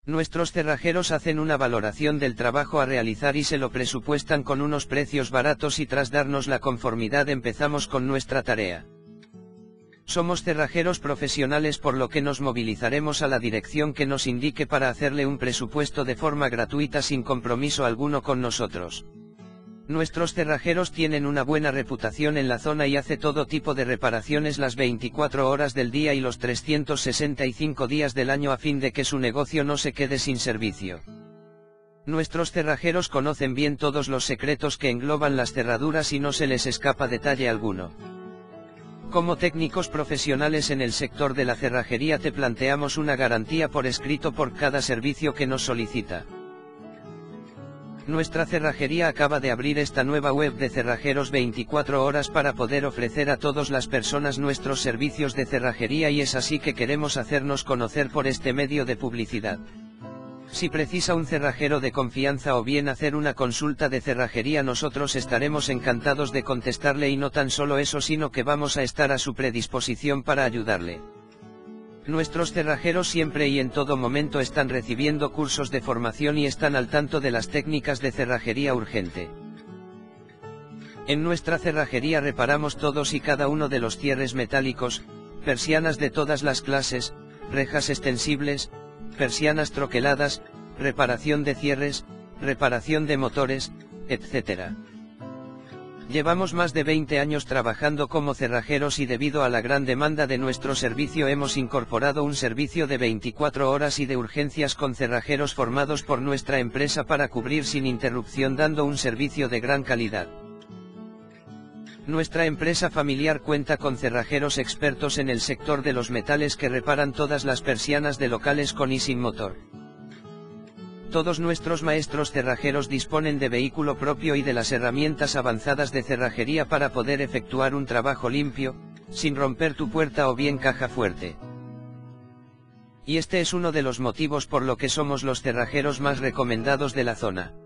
Nuestros cerrajeros hacen una valoración del trabajo a realizar y se lo presupuestan con unos precios baratos y tras darnos la conformidad empezamos con nuestra tarea. Somos cerrajeros profesionales por lo que nos movilizaremos a la dirección que nos indique para hacerle un presupuesto de forma gratuita sin compromiso alguno con nosotros. Nuestros cerrajeros tienen una buena reputación en la zona y hace todo tipo de reparaciones las 24 horas del día y los 365 días del año a fin de que su negocio no se quede sin servicio. Nuestros cerrajeros conocen bien todos los secretos que engloban las cerraduras y no se les escapa detalle alguno. Como técnicos profesionales en el sector de la cerrajería te planteamos una garantía por escrito por cada servicio que nos solicita. Nuestra cerrajería acaba de abrir esta nueva web de cerrajeros 24 horas para poder ofrecer a todas las personas nuestros servicios de cerrajería y es así que queremos hacernos conocer por este medio de publicidad. Si precisa un cerrajero de confianza o bien hacer una consulta de cerrajería nosotros estaremos encantados de contestarle y no tan solo eso sino que vamos a estar a su predisposición para ayudarle. Nuestros cerrajeros siempre y en todo momento están recibiendo cursos de formación y están al tanto de las técnicas de cerrajería urgente. En nuestra cerrajería reparamos todos y cada uno de los cierres metálicos, persianas de todas las clases, rejas extensibles, persianas troqueladas, reparación de cierres, reparación de motores, etc. Llevamos más de 20 años trabajando como cerrajeros y debido a la gran demanda de nuestro servicio hemos incorporado un servicio de 24 horas y de urgencias con cerrajeros formados por nuestra empresa para cubrir sin interrupción dando un servicio de gran calidad. Nuestra empresa familiar cuenta con cerrajeros expertos en el sector de los metales que reparan todas las persianas de locales con y sin motor. Todos nuestros maestros cerrajeros disponen de vehículo propio y de las herramientas avanzadas de cerrajería para poder efectuar un trabajo limpio, sin romper tu puerta o bien caja fuerte. Y este es uno de los motivos por lo que somos los cerrajeros más recomendados de la zona.